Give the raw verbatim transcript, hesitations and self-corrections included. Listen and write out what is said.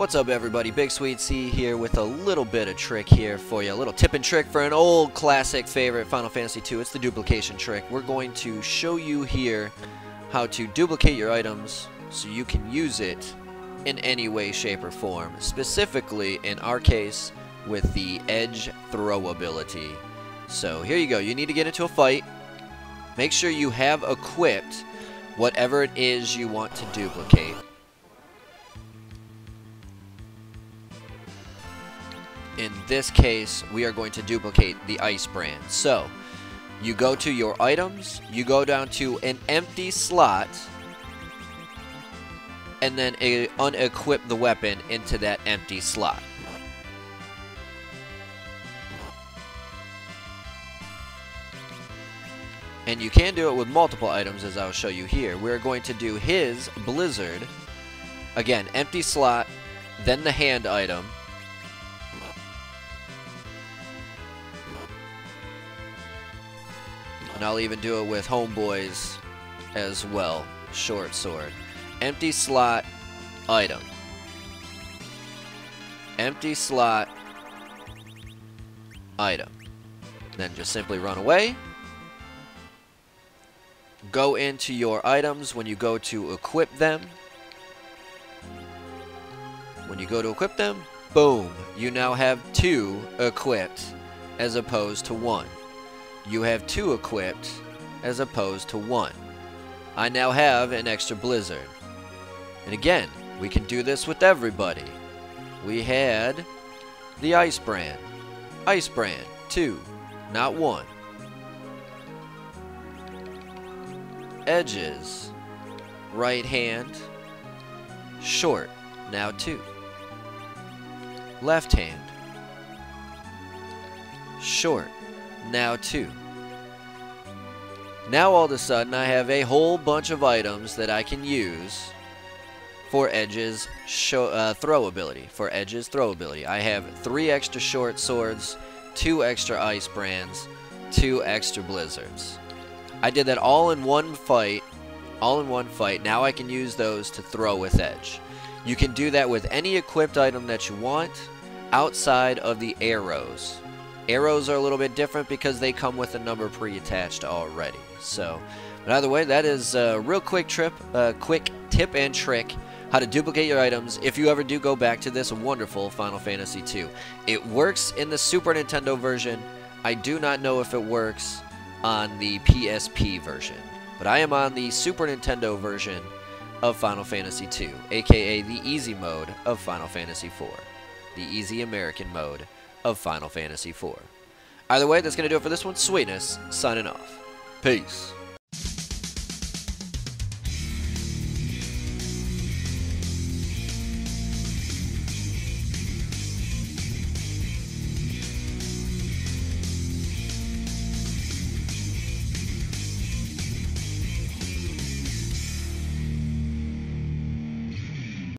What's up everybody, BigSweetC here with a little bit of trick here for you. A little tip and trick for an old classic favorite, Final Fantasy two. It's the duplication trick. We're going to show you here how to duplicate your items so you can use it in any way, shape, or form. Specifically, in our case, with the edge throw ability. So here you go. You need to get into a fight. Make sure you have equipped whatever it is you want to duplicate. In this case, we are going to duplicate the ice brand. So, you go to your items, you go down to an empty slot, and then a unequip the weapon into that empty slot. And you can do it with multiple items, as I'll show you here. We're going to do his Blizzard. Again, empty slot, then the hand item. And I'll even do it with Homeboy's as well. Short sword. Empty slot, item. Empty slot, item. Then just simply run away. Go into your items when you go to equip them. When you go to equip them, boom, you now have two equipped as opposed to one. You have two equipped as opposed to one. I now have an extra Blizzard. And again, we can do this with everybody. We had the Ice Brand. Ice Brand, two, not one. Edges, right hand, short, now two. Left hand, short, now two. Now all of a sudden I have a whole bunch of items that I can use for Edge's show, uh, throw ability. For Edge's throw ability. I have three extra short swords, two extra ice brands, two extra blizzards. I did that all in one fight. All in one fight. Now I can use those to throw with Edge. You can do that with any equipped item that you want outside of the arrows. Arrows are a little bit different because they come with a number pre-attached already. So, but either way, that is a real quick trip, uh, quick tip and trick how to duplicate your items if you ever do go back to this wonderful Final Fantasy two. It works in the Super Nintendo version. I do not know if it works on the P S P version, but I am on the Super Nintendo version of Final Fantasy two, aka the easy mode of Final Fantasy four, the easy American mode of Final Fantasy four. Either way, that's going to do it for this one. Sweetness, signing off. Peace.